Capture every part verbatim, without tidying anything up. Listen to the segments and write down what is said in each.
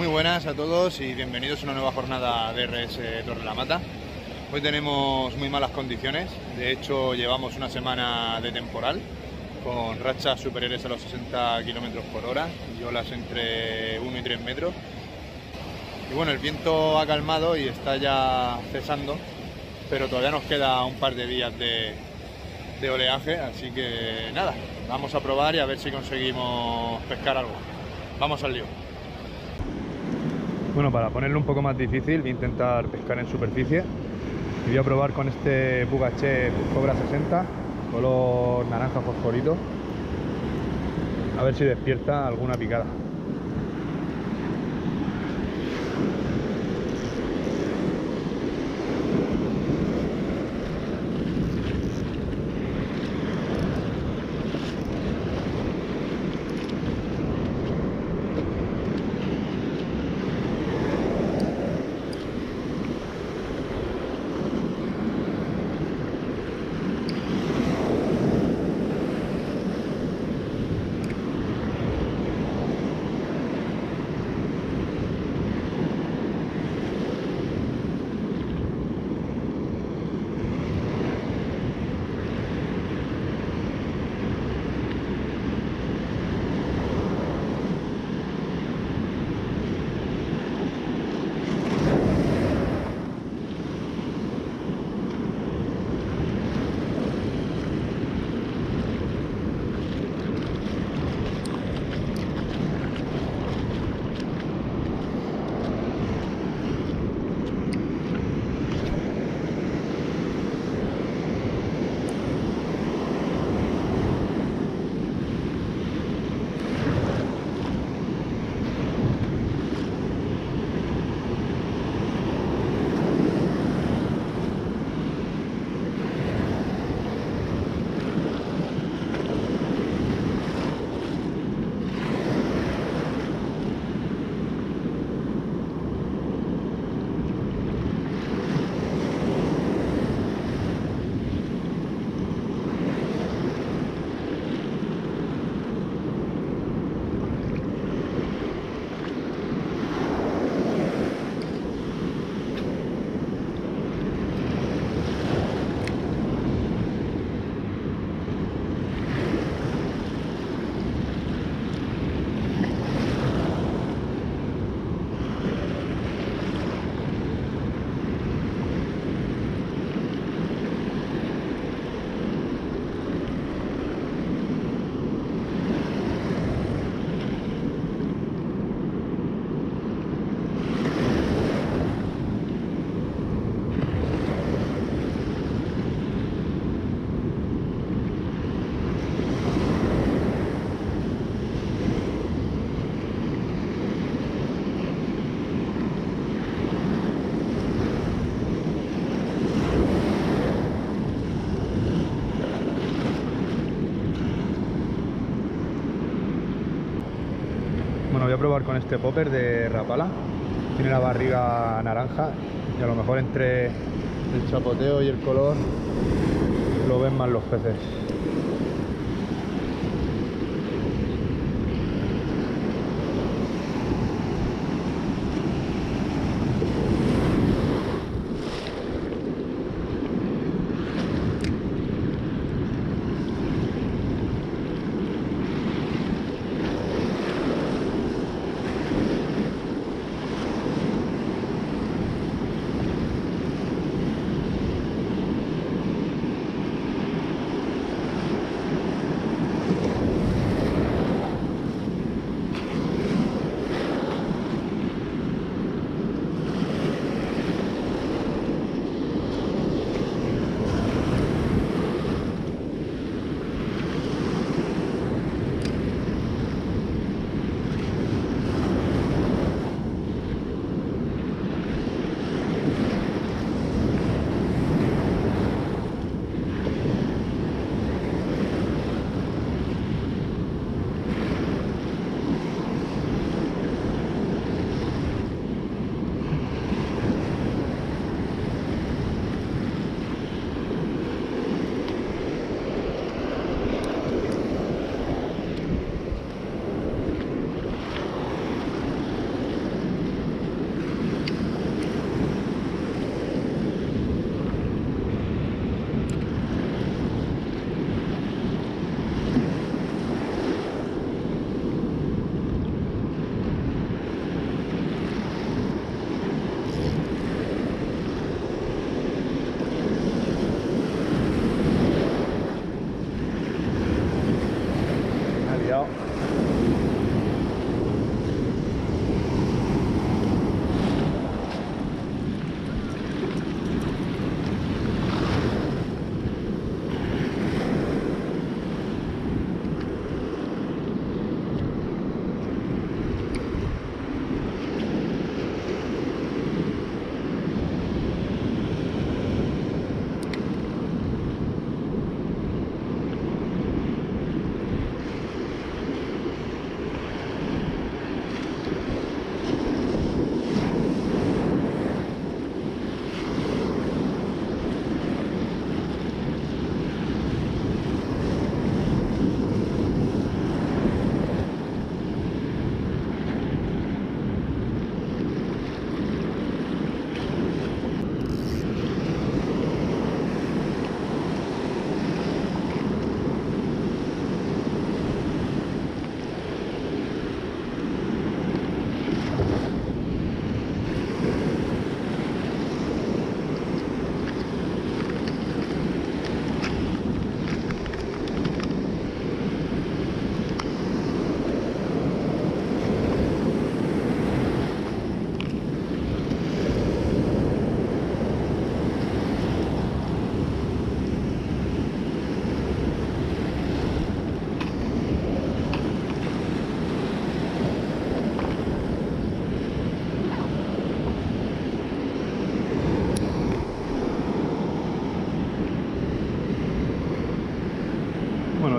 buenas a todos y bienvenidos a una nueva jornada de R S Torrelamata. Hoy tenemos muy malas condiciones, de hecho llevamos una semana de temporal con rachas superiores a los sesenta kilómetros por hora y olas entre uno y tres metros. Y bueno, el viento ha calmado y está ya cesando, pero todavía nos queda un par de días de, de oleaje, así que nada, vamos a probar y a ver si conseguimos pescar algo. Vamos al lío. Bueno, para ponerlo un poco más difícil voy a intentar pescar en superficie y voy a probar con este Pugache Cobra sesenta, color naranja fosforito, a ver si despierta alguna picada. Bueno, voy a probar con este popper de Rapala. Tiene la barriga naranja y a lo mejor entre el chapoteo y el color lo ven más los peces.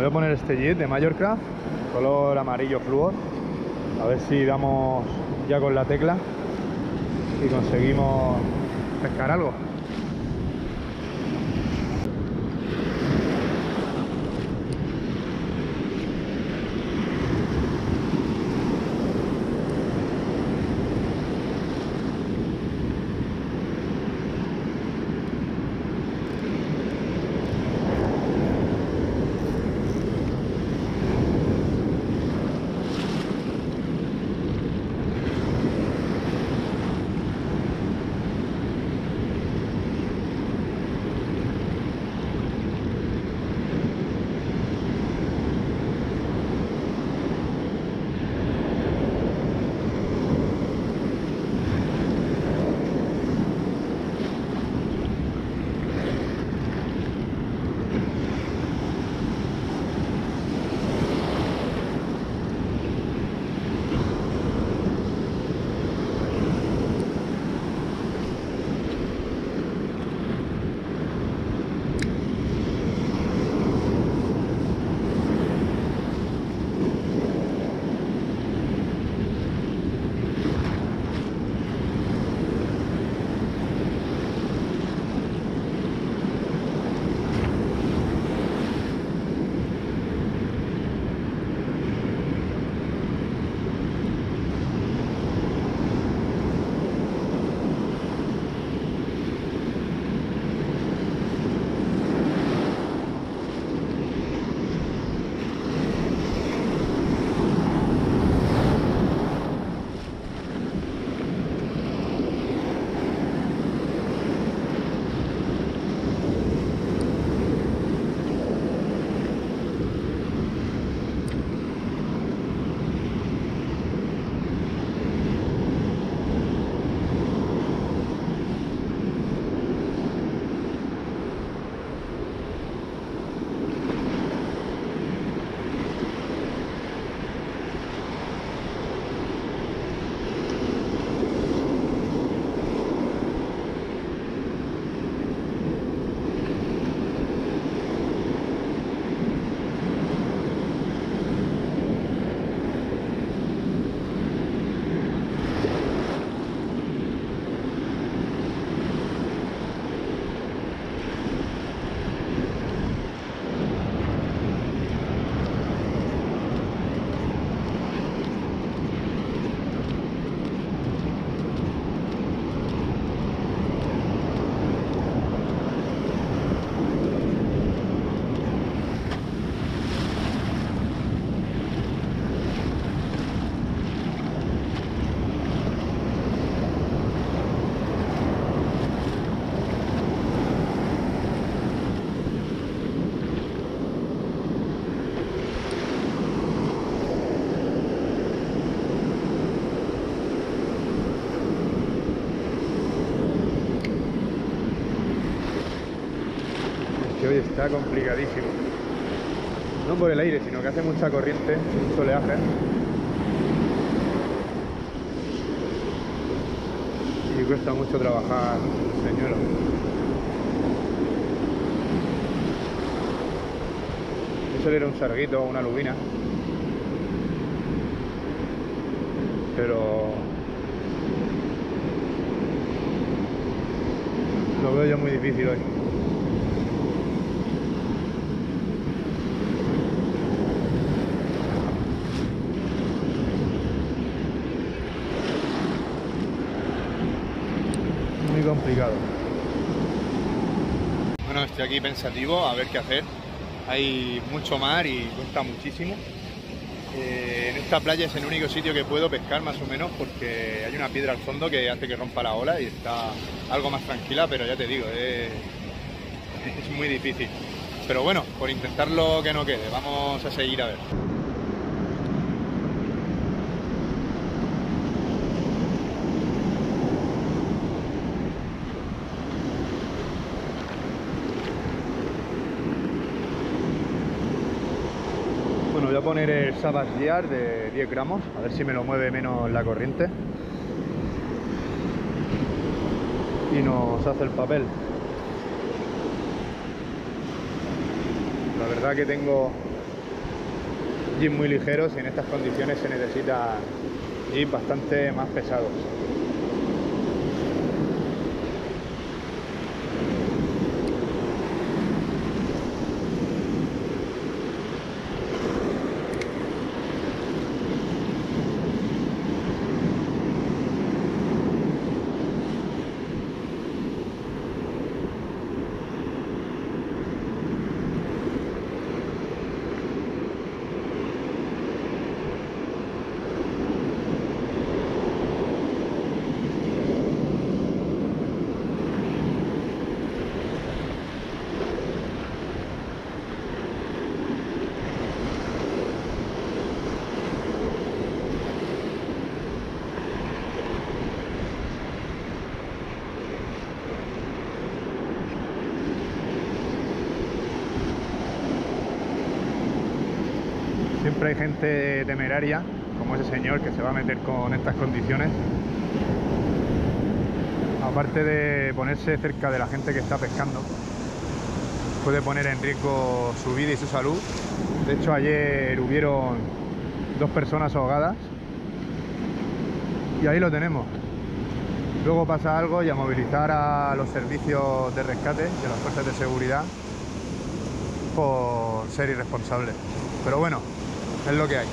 a poner este jet de Mallorca, color amarillo flúor. A ver si damos ya con la tecla y conseguimos pescar algo. Que hoy está complicadísimo, no por el aire, sino que hace mucha corriente, mucho oleaje, y cuesta mucho trabajar el señuelo. Eso era un sarguito o una lubina, pero lo veo yo muy difícil hoy. Complicado. Bueno, estoy aquí pensativo a ver qué hacer. Hay mucho mar y cuesta muchísimo. Eh, en esta playa es el único sitio que puedo pescar más o menos porque hay una piedra al fondo que hace que rompa la ola y está algo más tranquila, pero ya te digo, es, es muy difícil. Pero bueno, por intentarlo que no quede, vamos a seguir a ver. Bueno, voy a poner el Savage Gear de diez gramos, a ver si me lo mueve menos la corriente y nos hace el papel. La verdad que tengo jeeps muy ligeros y en estas condiciones se necesitan jeeps bastante más pesados. Siempre hay gente temeraria, como ese señor que se va a meter con estas condiciones. Aparte de ponerse cerca de la gente que está pescando, puede poner en riesgo su vida y su salud. De hecho, ayer hubieron dos personas ahogadas y ahí lo tenemos. Luego pasa algo y a movilizar a los servicios de rescate y a las fuerzas de seguridad por ser irresponsables. Pero bueno, es lo que hay.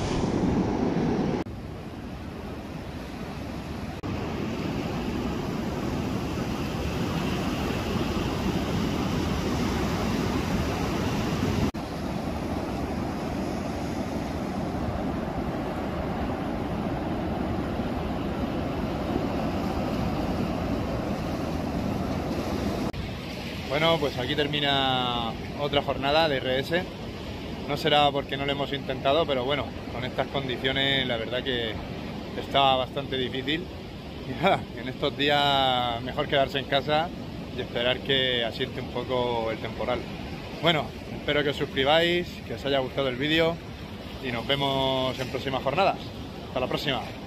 Bueno, pues aquí termina otra jornada de R S. No será porque no lo hemos intentado, pero bueno, con estas condiciones la verdad que está bastante difícil. Y nada, en estos días mejor quedarse en casa y esperar que asiente un poco el temporal. Bueno, espero que os suscribáis, que os haya gustado el vídeo y nos vemos en próximas jornadas. Hasta la próxima.